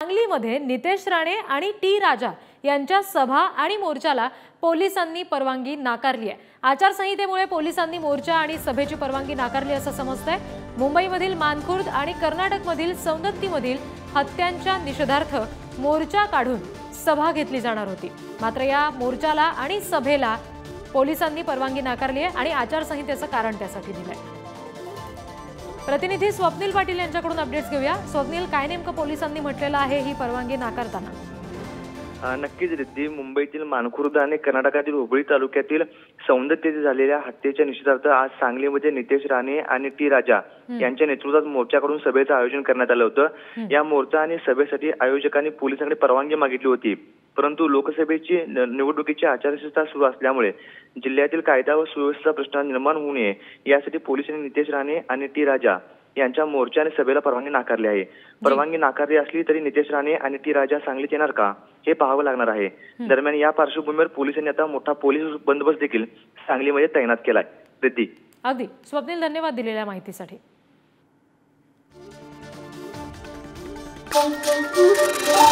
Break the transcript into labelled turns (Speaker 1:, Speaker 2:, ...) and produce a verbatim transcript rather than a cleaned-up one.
Speaker 1: सांगलीमध्ये नितेश राणे आणि टी राजा यांच्या सभा आणि मोर्चाला पोलिसांनी परवानगी नाकारली आहे। आचारसंहितेमुळे पोलिसांनी मोर्चा आणि सभेची परवानगी नाकारली असं समजतंय। मुंबईमधील मानखुर्द आणि कर्नाटकमधील सौंदत्तीमधील हत्यांच्या निषेधार्थ मोर्चा काढून सभा घेतली जाणार होती, मात्र या मोर्चाला आणि सभेला पोलिसांनी परवानगी नाकारली आहे आणि आचारसंहितेचं कारण त्यासाठी दिलंय। प्रतिनिधी स्वप्नील पाटील यांच्याकडून अपडेट्स घेऊया। स्वप्नील, काय नेमकं पोलिसांनी म्हटलेलं आहे ही परवानगी नाकारताना?
Speaker 2: नक्कीच रिद्धी, मुंबईतील मानखुर्द आणि कर्नाटकातील हुबळी तालुक्यातील सौंदत्य झालेल्या हत्येच्या निषेधार्थ आज सांगलीमध्ये नितेश राणे आणि टी राजा यांच्या नेतृत्वात मोर्चा काढून सभेचं आयोजन करण्यात आलं होतं। या मोर्चा आणि सभेसाठी आयोजकांनी पोलिसांकडे परवानगी मागितली होती, परंतु लोकसभेची निवडणुकीची आचारसंहिता सुरू असल्यामुळे जिल्ह्यातील कायदा व सुव्यवस्थेचा प्रश्न निर्माण होऊ नये यासाठी पोलिसांनी नितेश राणे आणि टी राजा यांच्या मोर्चा आणि सभेला परवानगी नाकारली आहे। परवानगी नाकारली असली तरी नितेश राणे आणि टी राजा सांगलीत येणार का हे पाहावं लागणार आहे। दरम्यान या पार्श्वभूमीवर पोलिसांनी आता मोठा पोलीस बंदोबस्त देखील सांगलीमध्ये तैनात केलाय। रिद्धी,
Speaker 1: अगदी स्वप्नील, धन्यवाद दिलेल्या माहितीसाठी।